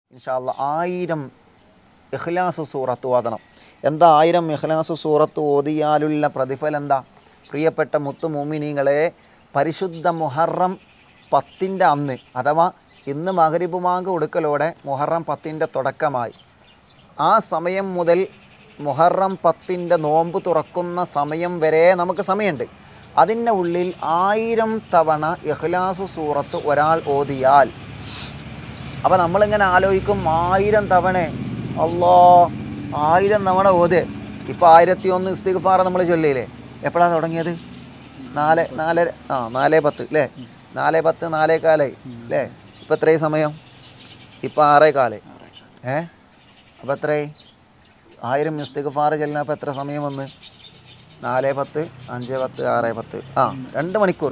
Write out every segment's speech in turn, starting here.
ഇൻഷാ അല്ലാഹ് 1000 ഇഖ്ലാസ് സൂറത്ത് ഓതണം. എന്താ 1000 ഇഖ്ലാസ് സൂറത്ത് ഓതിയാലുള്ള പ്രതിഫലം എന്താ? പ്രിയപ്പെട്ട മുത്തു മുഅ്മിനീങ്ങളെ, പരിശുദ്ധ മുഹറം 10ൻ്റെ അന്ന് അഥവാ ഇന്ന് മഗ്‌രിബ് ബാങ്ക് കൊടുക്കലോടെ മുഹറം 10ൻ്റെ തുടക്കമായി. ആ സമയം മുതൽ മുഹറം 10ൻ്റെ നോമ്പ് തുറക്കുന്ന സമയം വരെ നമുക്ക് സമയമുണ്ട്. അതിൻ്റെ ഉള്ളിൽ 1000 തവണ ഇഖ്ലാസ് സൂറത്ത് ഒരാൾ ഓതിയാൽ, അപ്പോൾ നമ്മളിങ്ങനെ ആലോചിക്കും 1000 തവണ അല്ലാ 1000 തവണ ഓത്. ഇപ്പോൾ 1001 ഇസ്തിഗ്ഫാർ നമ്മൾ ചൊല്ലിയില്ലേ? എപ്പോഴാണ് തുടങ്ങിയത്? 4:10 അല്ലേ? 4:10 4:15 അല്ലേ? ഇപ്പോൾ എത്രയും സമയം? ഇപ്പോൾ 6:15. അപ്പോൾ എത്രയായി? 1000 ഇസ്തിഗ്ഫാർ ചെല്ലിനപ്പോൾ എത്ര സമയം വന്ന്? 4:10 5:10 6:10 2 മണിക്കൂർ.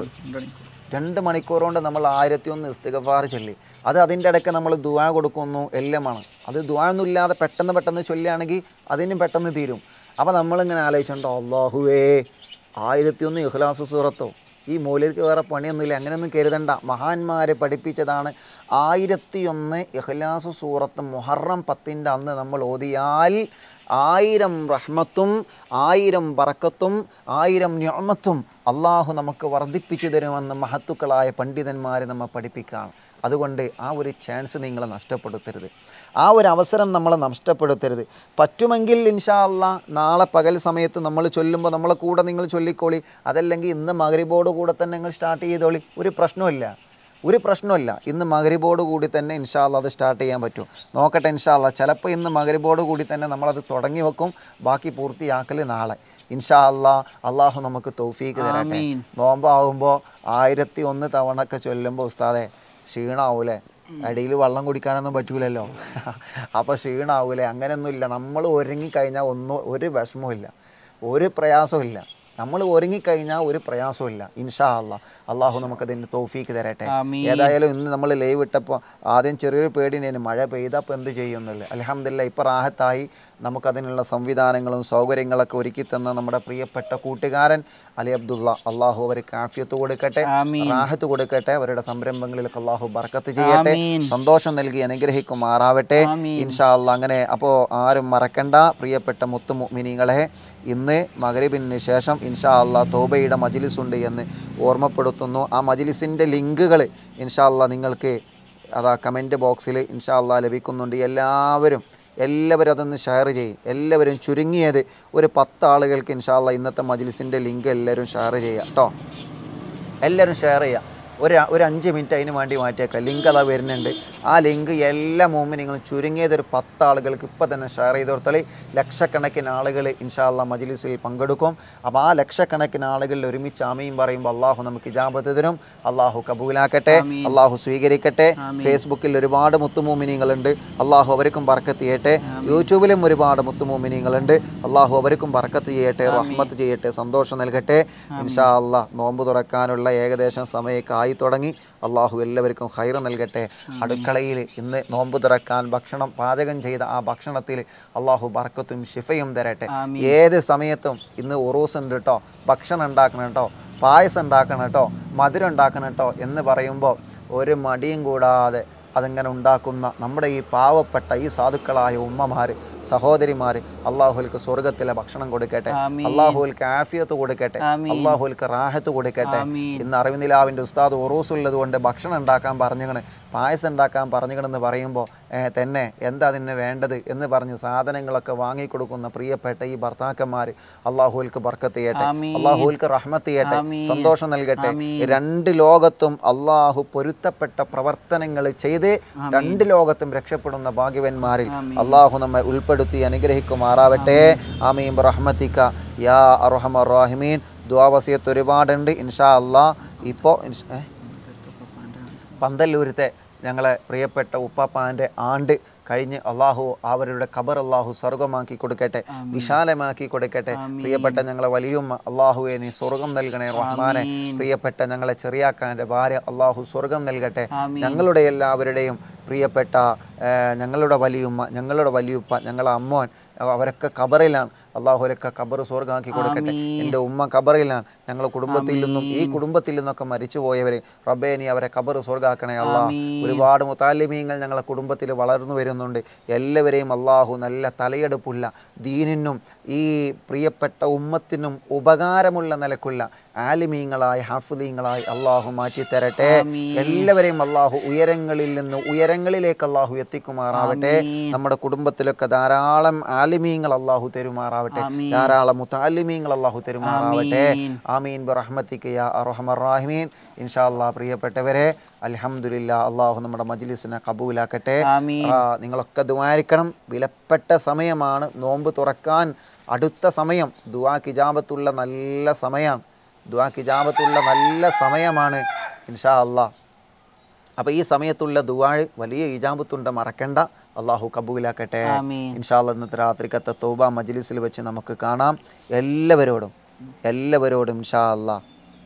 2 മണിക്കൂർ കൊണ്ട് നമ്മൾ 1001 ഇസ്തിഗ്ഫാർ ചൊല്ലി. അത് അതിൻ്റെ ഇടയ്ക്ക് നമ്മൾ ദുആ കൊടുക്കുന്നു എല്ലാമാണ്. അത് ദുആ ഒന്നും ഇല്ലാതെ പെട്ടെന്ന് ചൊല്ലുകയാണെങ്കിൽ അതിനും പെട്ടെന്ന് തീരും. അപ്പോൾ നമ്മളിങ്ങനെ ആലോചിച്ചിട്ടുണ്ടോ, അല്ലാഹുവേ 1001 ഇഖ്ലാസ് സൂറത്തോ, ഈ മൗലവിക്ക് വേറെ പണിയൊന്നുമില്ല, അങ്ങനെയൊന്നും കരുതണ്ട. മഹാന്മാർ പഠിപ്പിച്ചതാണ് 1001 ഇഖ്ലാസ് സൂറത്ത് മുഹറം 10ൻ്റെ അന്ന് നമ്മൾ ഓതിയാൽ 1000 റഹ്മത്തും 1000 ബറക്കത്തും 1000 നിഅമത്തും അള്ളാഹു നമുക്ക് വർദ്ധിപ്പിച്ചു തരുമെന്ന് മഹത്തുക്കളായ പണ്ഡിതന്മാർ നമ്മെ പഠിപ്പിക്കുകയാണ്. അതുകൊണ്ട് ആ ഒരു ചാൻസ് നിങ്ങൾ നഷ്ടപ്പെടുത്തരുത്, ആ ഒരു അവസരം നമ്മൾ നഷ്ടപ്പെടുത്തരുത്. പറ്റുമെങ്കിൽ ഇൻഷാ അല്ലാഹ് നാളെ പകൽ സമയത്ത് നമ്മൾ ചൊല്ലുമ്പോൾ നമ്മളെ കൂടെ നിങ്ങൾ ചൊല്ലിക്കോളി. അതല്ലെങ്കിൽ ഇന്ന് മഗ്‌രിബോട് കൂടെ തന്നെ നിങ്ങൾ സ്റ്റാർട്ട് ചെയ്തോളി. ഒരു പ്രശ്നമില്ല. ഇന്ന് മഗ്‌രിബോട് കൂടി തന്നെ ഇൻഷാ അല്ലാഹ് അത് സ്റ്റാർട്ട് ചെയ്യാൻ പറ്റും. നോക്കട്ടെ ഇൻഷാ അല്ലാഹ്. ചിലപ്പോൾ ഇന്ന് മഗ്‌രിബോട് കൂടി തന്നെ നമ്മളത് തുടങ്ങി വെക്കും. ബാക്കി പൂർത്തിയാക്കൽ നാളെ ഇൻഷാ അല്ലാഹ്. അള്ളാഹു നമുക്ക് തൗഫീക്ക് തരട്ടെ. നോമ്പാവുമ്പോൾ 1001 തവണ ഒക്കെ ചൊല്ലുമ്പോൾ ഉസ്താദെ ക്ഷീണാവൂലേ? അടിയിൽ വെള്ളം കുടിക്കാനൊന്നും പറ്റൂലല്ലോ. അപ്പോൾ ക്ഷീണാവൂലേ? അങ്ങനെയൊന്നുമില്ല. നമ്മൾ ഒരുങ്ങിക്കഴിഞ്ഞാൽ ഒരു വിഷമവും ഒരു പ്രയാസവും. നമ്മൾ ഒരുങ്ങിക്കഴിഞ്ഞാൽ ഒരു പ്രയാസമില്ല ഇൻഷാ അല്ലാഹ്. അള്ളാഹു നമുക്കതിന് തൗഫീക്ക് തരട്ടെ. ഏതായാലും ഇന്ന് നമ്മൾ ലൈവ് ഇട്ടപ്പോൾ ആദ്യം ചെറിയൊരു പേടിനേന്, മഴ പെയ്തപ്പോൾ എന്ത് ചെയ്യുന്നില്ല. അൽഹംദുലില്ലാഹ് ഇപ്പോൾ റാഹത്തായി. നമുക്കതിനുള്ള സംവിധാനങ്ങളും സൗകര്യങ്ങളൊക്കെ ഒരുക്കി തന്ന നമ്മുടെ പ്രിയപ്പെട്ട കൂട്ടുകാരൻ അലി അബ്ദുള്ള, അള്ളാഹു അവർക്ക് ആഫിയത്ത് കൊടുക്കട്ടെ, റാഹത്ത് കൊടുക്കട്ടെ. അവരുടെ സംരംഭങ്ങളിലൊക്കെ അള്ളാഹു ബർക്കത്ത് ചെയ്യട്ടെ, സന്തോഷം നൽകി അനുഗ്രഹിക്കുമാറാവട്ടെ ഇൻഷാ അല്ലാഹ്. അങ്ങനെ അപ്പോൾ ആരും മറക്കണ്ട പ്രിയപ്പെട്ട മുത്തു മുഅ്മിനീങ്ങളെ, ഇന്ന് മഗ്‌രിബിന് ശേഷം ഇൻഷാ അല്ലാഹ് തൗബയുടെ മജ്‌ലിസ് ഉണ്ട് എന്ന് ഓർമ്മപ്പെടുത്തുന്നു. ആ മജ്‌ലിസിൻ്റെ ലിങ്കുകൾ ഇൻഷാ അല്ലാഹ് നിങ്ങൾക്ക് അതാ കമൻറ്റ് ബോക്സിൽ ഇൻഷാ അല്ലാഹ് ലഭിക്കുന്നുണ്ട്. എല്ലാവരും അതൊന്ന് ഷെയർ ചെയ്യും. എല്ലാവരും ചുരുങ്ങിയത് ഒരു 10 ആളുകൾക്ക് ഇൻഷാ അല്ലാഹ് ഇന്നത്തെ മജ്‌ലിസിൻ്റെ ലിങ്ക് എല്ലാവരും ഷെയർ ചെയ്യുക കേട്ടോ. എല്ലാവരും ഷെയർ ചെയ്യുക. ഒരു 5 മിനിറ്റ് അതിന് വേണ്ടി മാറ്റിയേക്കാം. ലിങ്ക് അതാ വരുന്നുണ്ട്. ആ ലിങ്ക് എല്ലാ മുഅ്മിനീങ്ങളും ചുരുങ്ങിയത് ഒരു 10 ആളുകൾക്ക് ഇപ്പോൾ തന്നെ ഷെയർ ചെയ്ത് കൊടുത്താൽ ലക്ഷക്കണക്കിന് ആളുകൾ ഇൻഷാ അല്ലാഹ് മജ്‌ലിസിൽ പങ്കെടുക്കും. അപ്പോൾ ആ ലക്ഷക്കണക്കിന് ആളുകളിൽ ഒരുമിച്ച് ആമീൻ പറയുമ്പോൾ അള്ളാഹു നമുക്ക് ഇജാബത്ത് തരും. അള്ളാഹു കബൂലാക്കട്ടെ, അള്ളാഹു സ്വീകരിക്കട്ടെ. ഫേസ്ബുക്കിൽ ഒരുപാട് മുത്തുമുഅ്മിനീങ്ങളുണ്ട്, അള്ളാഹു അവർക്കും ബർക്കത്ത് ചെയ്യട്ടെ. യൂട്യൂബിലും ഒരുപാട് മുത്തുമുഅ്മിനീങ്ങളുണ്ട്, അള്ളാഹു അവർക്കും ബർക്കത്ത് ചെയ്യട്ടെ, റഹ്മത്ത് ചെയ്യട്ടെ, സന്തോഷം നൽകട്ടെ ഇൻഷാ അല്ലാഹ്. നോമ്പ് തുറക്കാനുള്ള ഏകദേശം സമയമൊക്കെ ആയി തുടങ്ങി. അള്ളാഹു എല്ലാവർക്കും ഖൈർ നൽകട്ടെ. അടുക്കളയിൽ ഇന്ന് നോമ്പ് തുറക്കാൻ ഭക്ഷണം പാചകം ചെയ്ത ആ ഭക്ഷണത്തിൽ അള്ളാഹു ബർക്കത്തും ശിഫയും തരട്ടെ. ഏത് സമയത്തും ഇന്ന് ഉറൂസ് ഉണ്ട് കേട്ടോ, ഭക്ഷണം ഉണ്ടാക്കണം കേട്ടോ, പായസം ഉണ്ടാക്കണം കേട്ടോ, മധുരം ഉണ്ടാക്കണം കേട്ടോ എന്ന് പറയുമ്പോൾ ഒരു മടിയും കൂടാതെ അതിങ്ങനെ ഉണ്ടാക്കുന്ന നമ്മുടെ ഈ പാവപ്പെട്ട ഈ സാധുക്കളായ ഉമ്മമാർ, സഹോദരിമാർ, അള്ളാഹുൽക്ക് സ്വർഗത്തിലെ ഭക്ഷണം കൊടുക്കട്ടെ, അള്ളാഹുൽക്ക് ആഫിയത്ത് കൊടുക്കട്ടെ, അള്ളാഹുൽക്ക് റാഹത്ത് കൊടുക്കട്ടെ. ഇന്ന് അറിവിൻ നിലാവിൻ്റെ ഉസ്താദ് ഉറൂസുള്ളത് കൊണ്ട് ഭക്ഷണം ഉണ്ടാക്കാൻ പറഞ്ഞിങ്ങനെ, പായസം ഉണ്ടാക്കാൻ പറഞ്ഞിക്കണമെന്ന് പറയുമ്പോൾ തന്നെ എന്താ അതിന് വേണ്ടത് എന്ന് പറഞ്ഞ് സാധനങ്ങളൊക്കെ വാങ്ങിക്കൊടുക്കുന്ന പ്രിയപ്പെട്ട ഈ ഭർത്താക്കന്മാർ, അള്ളാഹുൽക്ക് ബർക്കത്ത് ചെയ്യട്ടെ, അള്ളാഹുൽക്ക് റഹ്മത്ത് ചെയ്യട്ടെ, സന്തോഷം നൽകട്ടെ. 2 ലോകത്തും അള്ളാഹു പൊരുത്തപ്പെട്ട പ്രവർത്തനങ്ങൾ ചെയ്ത് 2 ലോകത്തും രക്ഷപ്പെടുന്ന ഭാഗ്യവന്മാരിൽ അള്ളാഹു നമ്മെ ഉൾപ്പെടുത്തി അനുഗ്രഹിക്കുമാറാവട്ടെ. ആമീൻ റഹ്മത്തിക യാ അർഹമർ റഹീമീൻ. ദുആ വസിയത്ത് ഒരുപാടുണ്ട് ഇൻഷാ അല്ലാഹ്. ഇപ്പോൾ പന്തല്ലൂരത്തെ ഞങ്ങളെ പ്രിയപ്പെട്ട ഉപ്പാപ്പാൻ്റെ ആണ്ട് കഴിഞ്ഞ് അള്ളാഹു അവരുടെ ഖബർ അള്ളാഹു സ്വർഗമാക്കി കൊടുക്കട്ടെ, വിശാലമാക്കി കൊടുക്കട്ടെ. പ്രിയപ്പെട്ട ഞങ്ങളെ വലിയുമ്മ അള്ളാഹുവെ നീ സ്വർഗം നൽകണേ റഹ്മാനെ. പ്രിയപ്പെട്ട ഞങ്ങളെ ചെറിയാക്കാൻ്റെ ഭാര്യ അള്ളാഹു സ്വർഗം നൽകട്ടെ. ഞങ്ങളുടെ എല്ലാവരുടെയും പ്രിയപ്പെട്ട ഞങ്ങളുടെ വലിയുമ്മ, ഞങ്ങളുടെ വലിയുപ്പ, ഞങ്ങളെ അമ്മോൻ, അവരൊക്കെ ഖബറിലാണ്. അള്ളാഹുലൊക്കെ ഖബർ സ്വർഗ്ഗമാക്കി കൊടുക്കട്ടെ. എൻ്റെ ഉമ്മ ഖബറിലാണ്, ഞങ്ങളുടെ കുടുംബത്തിൽ നിന്നും ഈ കുടുംബത്തിൽ നിന്നൊക്കെ മരിച്ചു പോയവർ റബ്ബേ നീ അവരെ ഖബർ സ്വർഗ്ഗാക്കണേ അള്ളാഹ്. ഒരുപാട് മുതാലിമീങ്ങൾ ഞങ്ങളുടെ കുടുംബത്തിൽ വളർന്നു വരുന്നുണ്ട്. എല്ലാവരെയും അള്ളാഹു നല്ല തലയെടുപ്പുള്ള ദീനിനും ഈ പ്രിയപ്പെട്ട ഉമ്മത്തിനും ഉപകാരമുള്ള നിലക്കുള്ള ആലിമീങ്ങളായി ഹാഫിദീങ്ങളായി അള്ളാഹു മാറ്റി തരട്ടെ. എല്ലാവരെയും അള്ളാഹു ഉയരങ്ങളിൽ നിന്ന് ഉയരങ്ങളിലേക്ക് അള്ളാഹു എത്തിക്കുമാറാവട്ടെ. നമ്മുടെ കുടുംബത്തിലൊക്കെ ധാരാളം ആലിമീങ്ങൾ അള്ളാഹു തരുമാറാവട്ടെ, ധാരാളം മുതഅല്ലിമീങ്ങൾ അള്ളാഹു തരുമാറാവട്ടെ. ആമീൻ ബിറഹ്മതിക യാ അർഹമർ റഹീമീൻ. ഇൻഷാ അല്ലാഹ് പ്രിയപ്പെട്ടവരെ, അൽഹംദുലില്ലാ, അള്ളാഹു നമ്മുടെ മജ്ലിസിനെ കബൂലാക്കട്ടെ. നിങ്ങളൊക്കെ ദുആരിക്കണം. വിലപ്പെട്ട സമയമാണ്, നോമ്പ് തുറക്കാൻ അടുത്ത സമയം, ദുആക്ക് ഇജാബത്തുള്ള നല്ല സമയമാണ്, ദുആക്ക് ഇജാബത്തുള്ള നല്ല സമയമാണ് ഇൻഷാ അല്ലാഹ്. അപ്പോൾ ഈ സമയത്തുള്ള ദുആ വലിയ ഇജാബത്തുണ്ട്, മറക്കണ്ട. അള്ളാഹു കബൂലാക്കട്ടെ ഇൻഷാ അല്ലാഹ്. ഇന്നത്തെ രാത്രിക്കത്തെ തൗബ മജ്ലിസിൽ വെച്ച് നമുക്ക് കാണാം. എല്ലാവരോടും ഇൻഷാ അല്ലാഹ്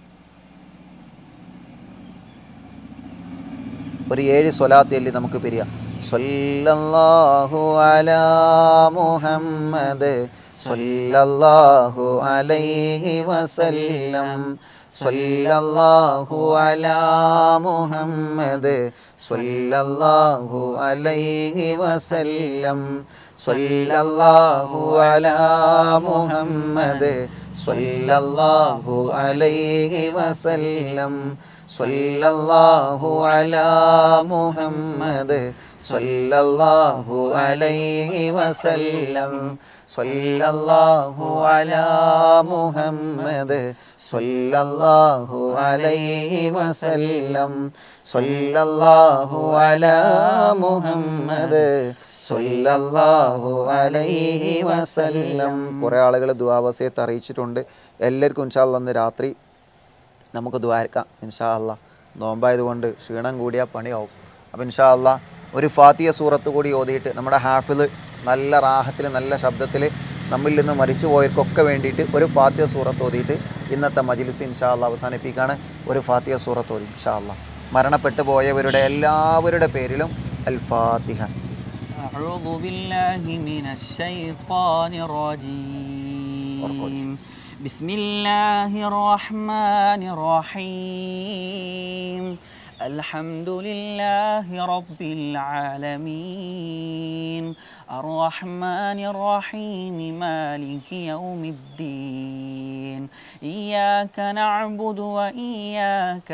ഒരു 7 സ്വലാത്ത് ചൊല്ലി നമുക്ക് പിരിയാം. സ്വല്ലല്ലാഹു അലാ മുഹമ്മദ് സ്വല്ലല്ലാഹു അലൈഹി വസല്ലം, സ്വല്ലല്ലാഹു അലാ മുഹമ്മദ് സ്വല്ലല്ലാഹു അലൈഹി വസല്ലം, സ്വല്ലല്ലാഹു അലാ മുഹമ്മദ് സ്വല്ലല്ലാഹു അലൈഹി വസല്ലം, സ്വല്ലല്ലാഹു അലാ മുഹമ്മദ് സ്വല്ലല്ലാഹു അലൈഹി വസല്ലം, സ്വല്ലല്ലാഹു അലാ മുഹമ്മദ് സ്വല്ലല്ലാഹു അലൈഹി വസല്ലം, സ്വല്ലല്ലാഹു അലാ മുഹമ്മദ് സ്വല്ലല്ലാഹു അലൈഹി വസല്ലം. കുറേ ആളുകൾ ദുആ വസിയത്ത് അറിയിച്ചിട്ടുണ്ട്. എല്ലാവർക്കും ഇൻഷാ അല്ലാഹ് ഇന്ന് രാത്രി നമുക്ക് ദുആരിക്കാം ഇൻഷാ അല്ലാഹ്. നോമ്പായതുകൊണ്ട് ക്ഷീണം കൂടിയാൽ പണിയാവും. അപ്പോൾ ഇൻഷാ അല്ലാഹ് ഒരു ഫാത്തിഹ സൂറത്ത് കൂടി ഓതിയിട്ട് നമ്മുടെ ഹാഫിദ് നല്ല റാഹത്തിൽ നല്ല ശബ്ദത്തിൽ നമ്മിൽ നിന്ന് മരിച്ചു പോയവർക്കൊക്കെ വേണ്ടിയിട്ട് ഒരു ഫാത്തിഹ സൂറത്ത് ഓതിയിട്ട് ഇന്നത്തെ മജ്ലിസ് ഇൻഷാ അല്ലാഹ് അവസാനിപ്പിക്കുകയാണ്. ഒരു ഫാത്തിഹ സൂറത്ത് ഓതി ഇൻഷാ അല്ലാഹ്. മരണപ്പെട്ടു പോയവരുടെ എല്ലാവരുടെ പേരിലും അൽ ഫാത്തിഹ. അഊദു ബില്ലാഹി മിനശ് ശൈത്വാനിർ റജീം. ബിസ്മില്ലാഹിർ റഹ്മാനിർ റഹീം. അൽഹംദുലില്ലാഹി റബ്ബിൽ ആലമീൻ അർറഹ്മാനിർ റഹീം മാലികി യൗമിദ്ദീൻ ഇയ്യാക നഅ്ബുദു വ ഇയ്യാക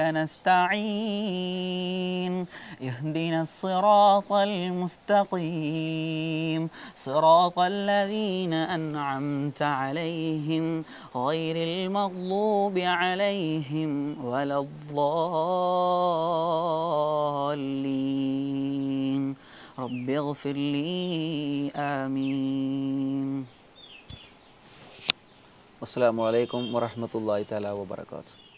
നസ്തഈൻ ഇഹ്ദിനസ് സിറാത്തൽ മുസ്തഖീം സിറാത്തൽ ലദീന അൻഅംത അലൈഹിം ഗൈറിൽ മഗ്ദൂബി അലൈഹിം വലദ്ദാല്ലീൻ رب اغفر لي آمين. السلام عليكم ورحمة الله تعالى وبركاته.